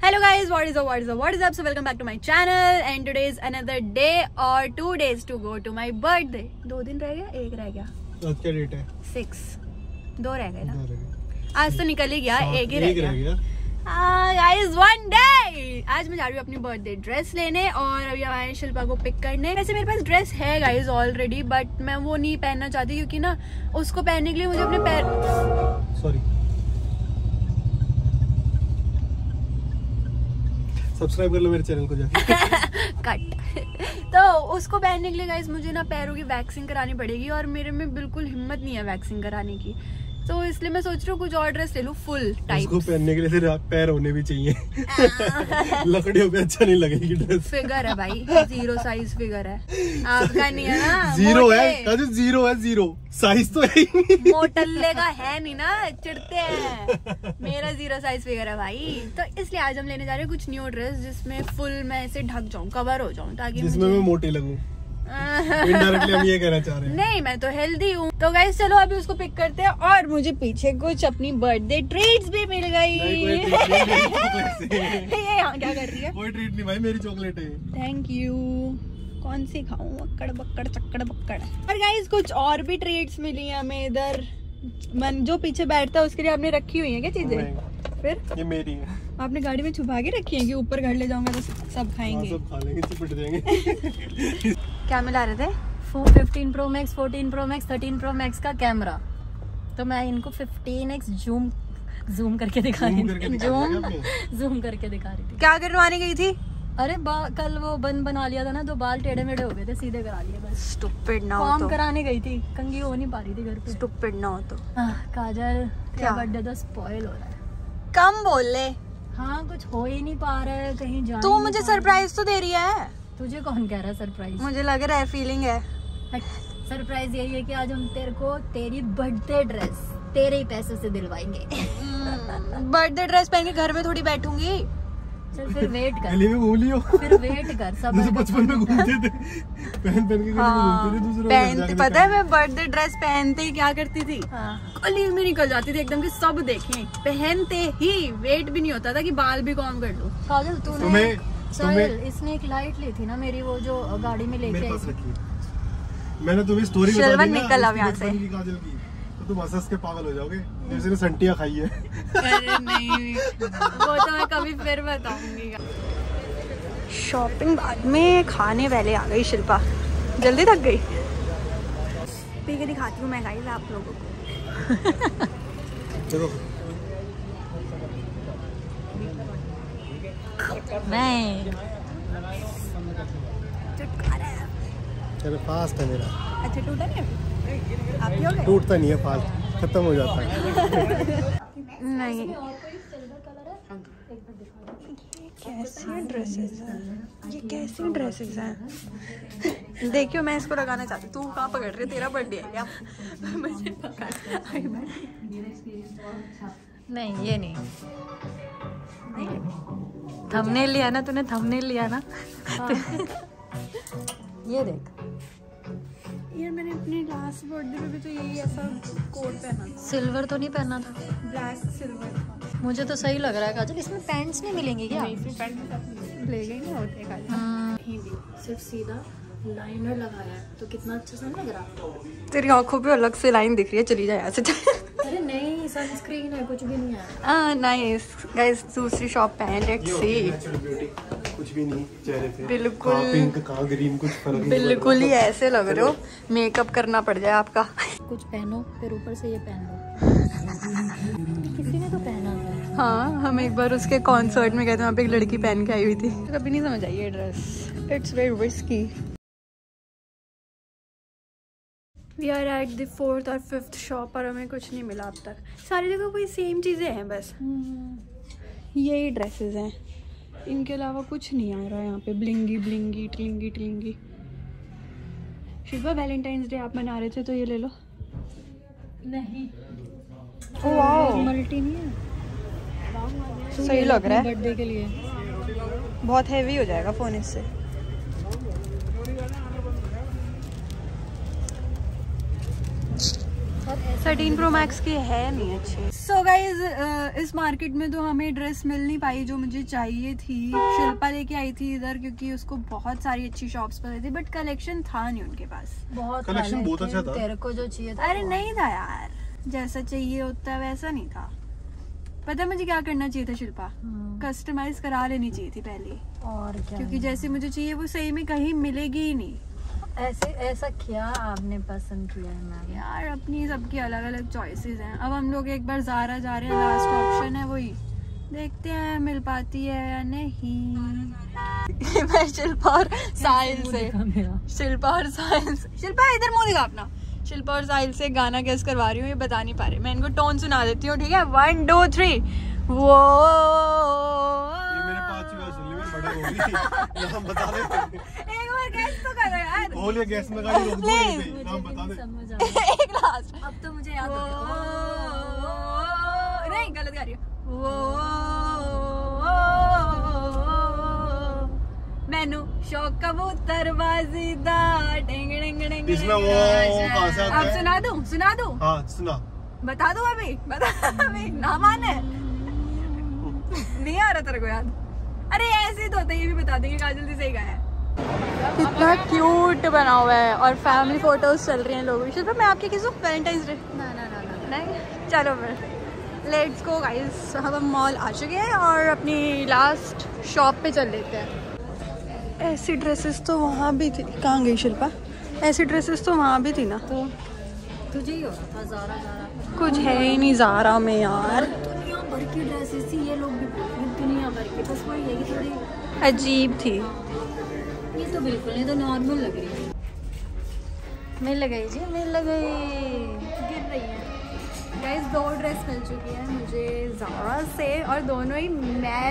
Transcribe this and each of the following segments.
Hello guys, what is up? So welcome back to my channel and today is another day or 2 days to go to my birthday. 2 दिन रह गया, 1 रह गया. आज क्या date है? 6. 2 रह गए ना? आज तो निकल ही गया, 1 ही रह गया. Guys, one day. आज मैं जा रही हूँ अपनी बर्थडे ड्रेस लेने और अभी आए शिल्पा को पिक करने. वैसे मेरे पास ड्रेस है गाइज ऑलरेडी, बट मैं वो नहीं पहनना चाहती क्योंकि ना उसको पहनने के लिए मुझे अपने पैर सब्सक्राइब कर लो मेरे चैनल को जाके. कट. तो उसको पहनने के लिए गाइस मुझे ना पैरों की वैक्सिंग करानी पड़ेगी और मेरे में बिल्कुल हिम्मत नहीं है वैक्सिंग कराने की, तो इसलिए मैं सोच रही हूँ कुछ और ड्रेस ले लूँ फुल टाइप. उसको पहनने के लिए फिर पैर होने भी चाहिए. लकड़ियों पे अच्छा नहीं लगेगी ड्रेस. फिगर है भाई, 0 साइज फिगर है. आपका नहीं है ना? 0 है, 0 है, 0 साइज तो है ही. मोटल्ले का है नहीं ना, चिढ़ते हैं. मेरा 0 साइज फिगर है भाई, तो इसलिए आज हम लेने जा रहे हैं कुछ न्यू ड्रेस जिसमें फुल मैं ऐसे ढक जाऊँ, कवर हो जाऊँ, ताकि जिसमें मैं मोटी लगूं. इनडायरेक्टली हम ये कहना चाह रहे हैं. नहीं, मैं तो हेल्दी हूँ. तो गाइस चलो अभी उसको पिक करते हैं और मुझे पीछे कुछ अपनी बर्थडे ट्रीट्स भी मिल गई. ये यहाँ क्या कर रही है? कोई ट्रीट नहीं भाई, मेरी चॉकलेट है. Thank you. कौन सी खाऊं? अक्कड़ बक्कड़ चक्कड़ बक्कड़. और गाइस कुछ और भी ट्रीट्स मिली है हमें इधर. मन जो पीछे बैठता है उसके लिए आपने रखी हुई है क्या चीजें? फिर ये मेरी है. आपने गाड़ी में छुपा के रखी है कि ऊपर घर ले जाऊंगा तो सब खाएंगे? सब खा लेंगे, चिपट जाएंगे. क्या मिला रहे थे? 15 Pro Max, 14 Pro Max, 13 Pro Max का कैमरा. तो मैं इनको 15x जूम करके दिखा रही थी. जूम करके दिखा रही थी. क्या करवाने गई थी? अरे कल वो बना लिया था ना, तो बाल टेढ़े मेढ़े हो गए थे, सीधे करा लिए बस. स्टूपिड ना हो तो. कराने गई थी, कंघी हो नहीं पा रही थी घर पे. स्टूपिड ना हो तो. काजल क्या बर्थडे तो स्पॉइल हो रहा है. कम बोल ले. हाँ, कुछ हो ही नहीं पा रहा है, कहीं जा. तू मुझे सरप्राइज तो दे रही है. तुझे कौन कह रहा है सरप्राइज? मुझे लग रहा है, फीलिंग है. सरप्राइज यही है कि आज हम तेरे को तेरी बर्थडे ड्रेस तेरे ही पैसों से दिलवाएंगे. बर्थडे ड्रेस पहन के घर में थोड़ी बैठूंगी. चल फिर वेट कर. गली में घूम लियो. फिर वेट कर. सब बचपन में घूमते थे, पहन के घूमते थे दूसरों. पहनते पता है मैं बर्थडे ड्रेस पहनते ही क्या करती थी? गली में निकल जाती थी एकदम कि सब देखें. पहनते ही वेट भी नहीं होता था कि बाल भी कॉम कर लूं. काजल तूने इसने एक लाइट ली थी ना मेरी, वो जो गाड़ी में लेके आई थी. मैंने तुम्हें स्टोरी बताई थी ना, निकल अब यहाँ से. तो तुम हंस के पागल हो जाओगे जैसे ने संटिया खाई है. अरे नहीं, वो तो मैं कभी फिर बताऊंगी. शॉपिंग बाद में, खाने पहले आ गई शिल्पा. जल्दी थक गई. पी के दिखाती हूँ मैं गाइस आप लोगों को. चलो मैं चलो. फास्ट है मेरा. अच्छा टूटा नहीं? आप ही हो गए? टूटता नहीं है, फास्ट खत्म हो जाता है. नहीं. कैसी ड्रेसेस हैं ये? कैसी ड्रेसेस हैं? देखियो मैं इसको लगाना चाहती हूँ. तू कहाँ पकड़ रही है? तेरा बर्थडे है क्या? मुझे पकड़. नहीं ये नहीं. थंबनेल लिया ना तूने? थंबनेल लिया ना? ये देख यार, मैंने अपने लास्ट बर्थडे पे भी तो यही ऐसा कोट पहना था. सिल्वर तो नहीं पहना था? Black silver. मुझे तो सही लग रहा है काजल. इसमें पैंट्स नहीं मिलेंगे क्या? नहीं, पैंट ले गए ना होते काजल. सिर्फ सीधा लाइनर लगाया है तो कितना अच्छा सा लग रहा. तेरी आंखों पे अलग से लाइन दिख रही है. चली जाए यहाँ से. अरे नहीं, सनस्क्रीन है, कुछ भी नहीं है. नाइस गाइस, दूसरी शॉप पे हैं. Let's see. कुछ भी नहीं चेहरे पे. बिल्कुल पिंक का ग्रीन, कुछ फर्क नहीं. बिल्कुल ही ऐसे लग रहे हो. मेकअप करना पड़ जाए आपका. कुछ पहनो फिर ऊपर से ये पहन लो. किसी ने तो पहना था. हाँ, हम एक बार उसके कॉन्सर्ट में गए थे, वहाँ पे एक लड़की पहन के आई हुई थी. कभी नहीं समझ आई ये dress. It's very risky. We are at the 4th और 5th शॉप और हमें कुछ नहीं मिला अब तक. सारी जगह कोई सेम चीज़ें हैं बस. यही ड्रेसेस हैं, इनके अलावा कुछ नहीं आ रहा है यहाँ पे. ब्लिंगी ब्लिंगी ट्लिंगी ट्लिंगी. शिल्पा वैलेंटाइंस डे आप मना रहे थे तो ये ले लो. नहीं. ओह वाओ, मल्टी नहीं है. सही लग रहा है बर्थडे के लिए. बहुत हैवी हो जाएगा फ़ोन इससे. 13 Pro Max के है नहीं अच्छे। सो गाइज इस मार्केट में तो हमें ड्रेस मिल नहीं पाई जो मुझे चाहिए थी। शिल्पा लेके आई थी इधर क्योंकि उसको बहुत सारी अच्छी शॉप्स पर थी, बट कलेक्शन था नहीं उनके पास। बहुत कलेक्शन बहुत अच्छा था। तेरे को जो चाहिए था अरे नहीं था यार, जैसा चाहिए होता वैसा नहीं था। पता है मुझे क्या करना चाहिए था शिल्पा? कस्टमाइज करा लेनी चाहिए थी पहले, और क्या, क्योंकि जैसे मुझे चाहिए वो सही में कहीं मिलेगी ही नहीं। ऐसा क्या आपने पसंद किया है मैम? यार अपनी सबकी अलग अलग चॉइसेस हैं। अब हम लोग एक बार ज़ारा जा रहे हैं, लास्ट ऑप्शन है वही, देखते हैं मिल पाती है या नहीं। मैं शिल्पा और साहिल से शिल्पा इधर मुंह दिखा अपना। शिल्पा और साहिल से गाना गेस करवा रही हूँ, ये बता नहीं पा रहे। मैं इनको टोन सुना देती हूँ, ठीक है? 1 2 3 वो नाम बता दे। एक बार गैस तो करो यार। बोलिए गैस में गाड़ी रोक दो, नाम बता दे। एक लास्ट। अब तो मुझे याद हो गया। नहीं गलत गा रही हूँ। मैनू शौक कबूतरबाजी दा ढेंग ढेंग ढेंग। इसमें वो कहाँ से आता अब है? सुना दूं? हाँ सुना। बता दो अभी ना माने। नहीं आ रहा तेरे को याद? अरे ऐसे ही तो होता है, ये भी बता देंगे। काजल जी सही गाया है। कितना क्यूट बना हुआ है और फैमिली फोटोज चल रही हैं लोगों की। मैं आपके किसी वैलेंटाइंस डे नहीं, चलो फिर लेट्स गो गाइस। हम मॉल आ चुके हैं और अपनी लास्ट शॉप पे चल लेते हैं। ऐसी ड्रेसेस तो वहाँ भी थी। कहाँ गई शिल्पा? ऐसी ड्रेसेस तो वहाँ भी थी ना। तो तुझे ही होता था ज़ारा कुछ है ही नहीं ज़ारा में यार। दुनिया भर की ड्रेसेस थी, ये लोग भी दुनिया भर की, बस वही है कि थोड़ी अजीब थी। ये तो बिल्कुल नहीं, तो नॉर्मल लग रही है। मिल गई जी, मिल गई। गिर रही है गाइस। 2 ड्रेस मिल चुकी है मुझे ज़ारा से और दोनों ही मैं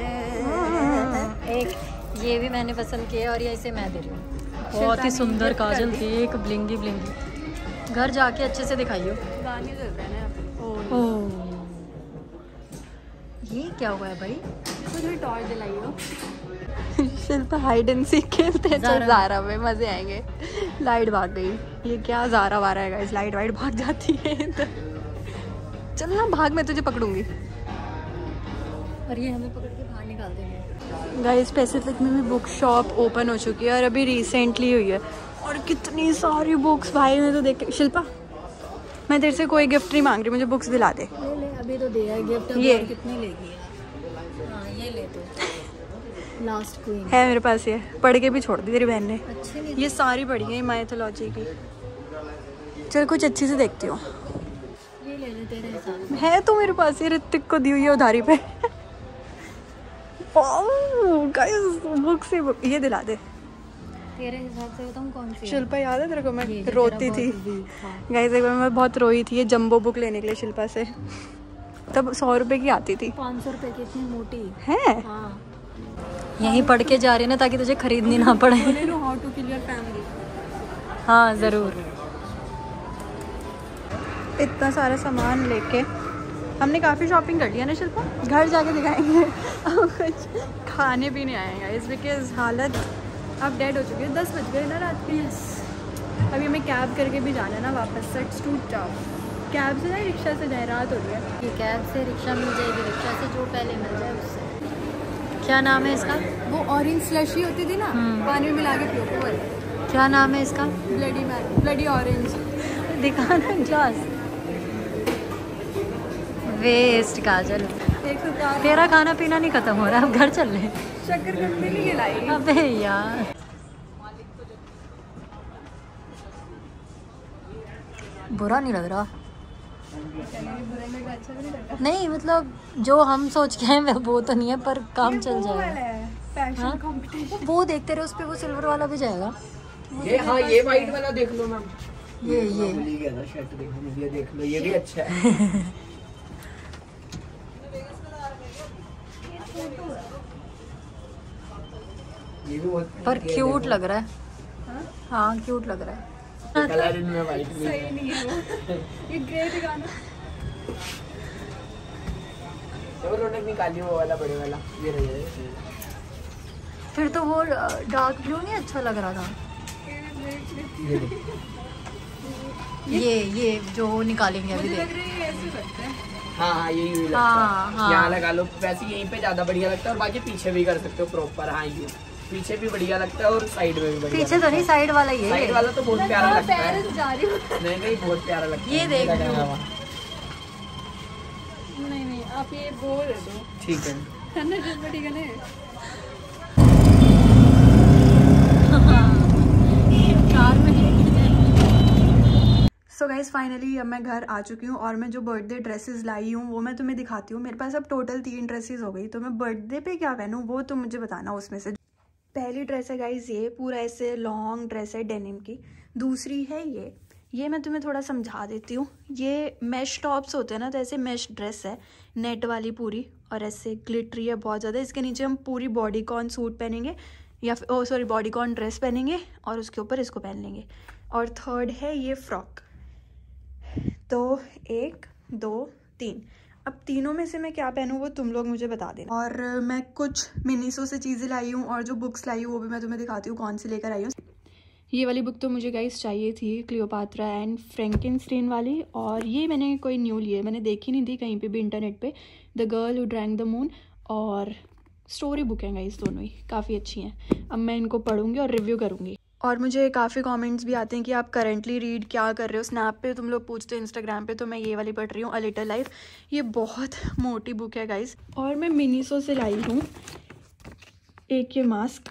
एक ये भी मैंने पसंद किया और ये इसे मैं दे रही हूँ। बहुत ही सुंदर काजल थी, एक ब्लिंगी ब्लिंगी। घर जाके अच्छे से दिखाइयो। गाने चल रहे हैं ना। ओह ये क्या हुआ है भाई? मुझे टॉर्च दिलाइयो। शिल्पा हाइड एंड सीक खेलते हैं चल ज़ारा में, मजे आएंगे। लाइट भाग गई। ये क्या ज़ारा वारा है गाइस? लाइट वाइट भाग जाती है तो चल ना भाग, मैं तुझे पकड़ूंगी। और ये हमें पकड़ के बाहर निकाल देंगे। गाइस पैसिफिक में भी बुक शॉप ओपन हो चुकी है और अभी रिसेंटली हुई है। और कितनी सारी बुक्स भाई, मैं तो देख। शिल्पा मैं तेरे से कोई गिफ्ट नहीं मांग रही, मुझे बुक्स दिला दे। ले अभी तो दिया है गिफ्ट। ये कितनी लेगी यार? हाँ ये ले तो लास्ट क्वीन है मेरे पास, ये पढ़ के भी छोड़ दी तेरी बहन ने। अच्छे नहीं, ये सारी पढ़ी है माइथोलॉजी की। चल कुछ अच्छी से देखती हूँ। ये ले ले तेरे हिसाब से। है तो मेरे पास, ये ऋतिक को दी हुई है उधारी पे। गाइस बुक से बुक, ये दिला दे। तेरे हिसाब से बताऊँ कौन सी? शिल्पा याद है तेरे को? मैं ये रोती थी गाइस, एक बार मैं बहुत रोई थी ये जंबो बुक लेने के लिए शिल्पा से। तब 100 रुपए की आती थी। 500 रुपए की, इतनी मोटी है। हाँ यहीं पढ़ के जा रही है ना ताकि तुझे खरीदनी ना पड़े। How to kill your family. हाँ ज़रूर। इतना सारा सामान लेके हमने काफ़ी शॉपिंग कर लिया ना शिल्पा। घर जाके दिखाएंगे। अब कुछ खाने भी नहीं आएगा इस बिकॉज हालत अब डेड हो चुकी है। 10 बज गए ना रात के। अभी हमें कैब करके भी जाना है ना वापस। सेट्स टू जाओ कैब से ना रिक्शा से जाए, रात हो रही है। ये कैब से रिक्शा मिल जाएगी, रिक्शा से जो पहले मिल जाए उससे। क्या नाम है इसका? वो ऑरेंज स्लशी होती थी ना, पानी में मिला के पियो वो वाली। क्या नाम है इसका? Bloody orange. दिखाना ग्लास। वेस्ट काजल। तेरा खाना पीना नहीं खत्म हो रहा, अब घर चल रहे। शक्कर कंपनी नहीं खिलाई। अबे यार बुरा नहीं लग रहा। नहीं मतलब जो हम सोच के हैं वो तो नहीं है, पर काम चल जाएगा। हाँ? वो देखते रहे, उस पे वो सिल्वर वाला भी जाएगा। ये हाँ ये वाइट वाला देख लो मैम। ये शर्ट देखो, ये देख लो, ये भी अच्छा है। ये भी बहुत पर क्यूट लग रहा है। हाँ क्यूट लग रहा है। कलर इनमें वाइट भी सही नहीं है वो। ये ग्रे दिखाना। वो रोनक निकाली वो वाला बड़े वाला, ये रही। फिर तो वो डार्क ब्लू नहीं अच्छा लग रहा था। ये ये जो निकालेंगे अभी मुझे देख। लग रहा है ऐसे लगता है। हाँ यही लगता हाँ, है। हाँ। यहाँ लगा लो, वैसे यहीं पे ज्यादा बढ़िया लगता है और बाकी पीछे भी कर सकते हो प्रॉपर। हाँ ये पीछे भी बढ़िया लगता है और साइड में भी बढ़िया। पीछे तो नहीं, साइड वाला ये। साइड वाला तो बहुत प्यारा लगता है। पेरिस जा रही हूँ। नहीं बहुत प्यारा लगता है। ये देख लो। नहीं आप ये बोल दो, ठीक है है ना? ठीक है ना? कार में सो गाइज फाइनली अब मैं घर आ चुकी हूँ और मैं जो बर्थडे ड्रेसेस लाई हूँ वो मैं तुम्हें दिखाती हूँ। मेरे पास अब टोटल 3 ड्रेसेस हो गई, तो मैं बर्थडे पे क्या पहनूँ वो तुम मुझे बताना। उसमें से पहली ड्रेस है गाइज ये पूरा ऐसे लॉन्ग ड्रेस है डेनिम की। दूसरी है ये मैं तुम्हें थोड़ा समझा देती हूँ। ये मैश टॉप्स होते हैं ना, तो ऐसे मैश ड्रेस है नेट वाली पूरी और ऐसे ग्लिटरी है बहुत ज़्यादा। इसके नीचे हम पूरी बॉडीकॉन सूट पहनेंगे या फिर सॉरी बॉडीकॉन ड्रेस पहनेंगे और उसके ऊपर इसको पहन लेंगे। और थर्ड है ये फ्रॉक। तो 1 2 3, अब तीनों में से मैं क्या पहनूं वो तुम लोग मुझे बता देना। और मैं कुछ मिनीसो से चीज़ें लाई हूँ और जो बुक्स लाई हूँ वो भी मैं तुम्हें दिखाती हूँ कौन सी लेकर आई हूँ। ये वाली बुक तो मुझे गाइस चाहिए थी, क्लियोपात्रा एंड फ्रैंकेनस्टाइन वाली। और ये मैंने कोई न्यू ली है, मैंने देखी नहीं थी कहीं पे भी इंटरनेट पे। The girl who drank the moon और स्टोरी बुक है गाइस, दोनों ही काफ़ी अच्छी हैं। अब मैं इनको पढ़ूंगी और रिव्यू करूँगी। और मुझे काफ़ी कमेंट्स भी आते हैं कि आप करंटली रीड क्या कर रहे हो। स्नैप पे तुम लोग पूछते हो, इंस्टाग्राम पे, तो मैं ये वाली पढ़ रही हूँ अ लिटिल लाइफ। ये बहुत मोटी बुक है गाइस। और मैं मिनीसो से लाई हूँ एक ये मास्क,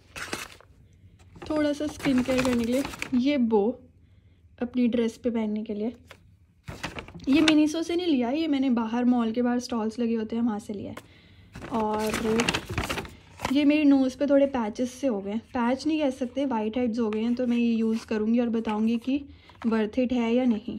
थोड़ा सा स्किन केयर करने के लिए। ये बो अपनी ड्रेस पे पहनने के लिए। ये मिनीसो से नहीं लिया, ये मैंने बाहर मॉल के बाहर स्टॉल्स लगे होते हैं वहाँ से लिया है। और ये मेरी नोज़ पे थोड़े पैचेस से हो गए, पैच नहीं कह सकते, वाइट हेड्स हो गए हैं, तो मैं ये यूज़ करूँगी और बताऊँगी कि वर्थ इट है या नहीं।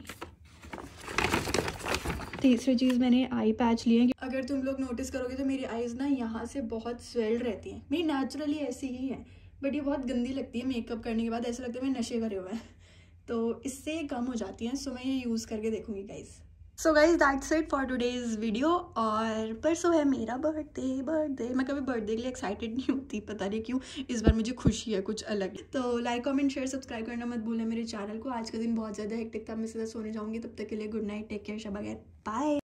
तीसरी चीज़ मैंने आई पैच लिए हैं। अगर तुम लोग नोटिस करोगे तो मेरी आईज़ ना यहाँ से बहुत स्वेल्ड रहती हैं। मेरी नेचुरली ऐसी ही है, बट ये बहुत गंदी लगती है मेकअप करने के बाद, ऐसा लगता है मैं नशे करे हुए हैं, तो इससे ये कम हो जाती हैं। सो मैं ये यूज़ करके देखूँगी guys. So guys that's it for today's video. और परसों है मेरा बर्थडे। मैं कभी बर्थडे के लिए एक्साइटेड नहीं होती, पता नहीं क्यों, इस बार मुझे खुशी है कुछ अलग। तो लाइक कमेंट शेयर सब्सक्राइब करना मत भूलना मेरे चैनल को। आज का दिन बहुत ज़्यादा हेक्टिक था, मैं सीधा सोने जाऊँगी। तब तक के लिए गुड नाइट, टेक केयर, शब खैर, बाय।